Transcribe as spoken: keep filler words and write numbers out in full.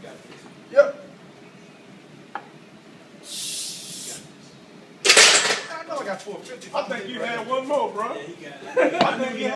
Yep. I know I got four fifty. I think you had one more, bro. Yeah, he got it. I think you had